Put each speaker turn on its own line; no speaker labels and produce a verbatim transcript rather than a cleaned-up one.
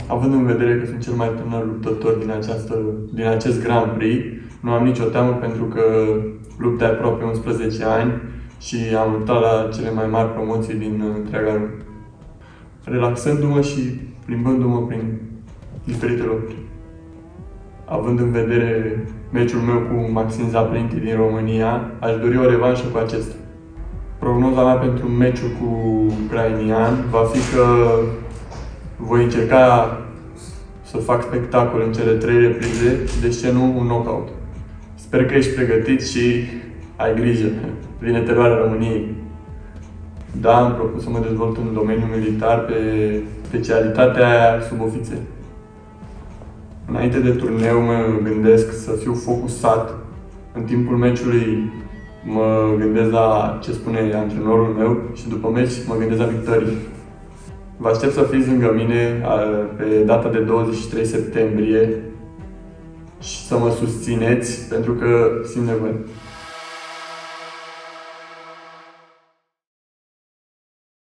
Având în vedere că sunt cel mai tânăr luptător din, această, din acest Grand Prix, nu am nicio teamă pentru că lupt de aproape unsprezece ani și am luptat la cele mai mari promoții din întreaga lume. Relaxându-mă și plimbându-mă prin diferite locuri. Având în vedere meciul meu cu Maxim Zaplinti din România, aș dori o revanșă cu acesta. Prognoza mea pentru meciul cu ucrainian va fi că voi încerca să fac spectacol în cele trei reprize, de ce nu un knockout. Sper că ești pregătit și ai grijă, vine teroarea României. Da, am propus să mă dezvolt în domeniul militar pe specialitatea subofițer. Înainte de turneu mă gândesc să fiu focusat. În timpul meciului mă gândesc la ce spune antrenorul meu și după meci mă gândesc la victorii. Vă aștept să fiți lângă mine pe data de douăzeci și trei septembrie și să mă susțineți pentru că simt nevoie.